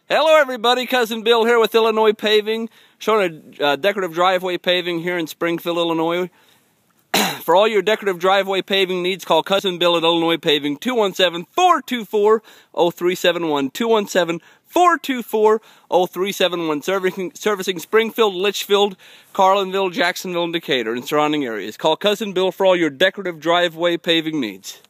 Hello everybody, Cousin Bill here with Illinois Paving, showing a decorative driveway paving here in Springfield, Illinois. For all your decorative driveway paving needs, call Cousin Bill at Illinois Paving, 217-424-0371, 217-424-0371, servicing Springfield, Litchfield, Carlinville, Jacksonville, and Decatur, and surrounding areas. Call Cousin Bill for all your decorative driveway paving needs.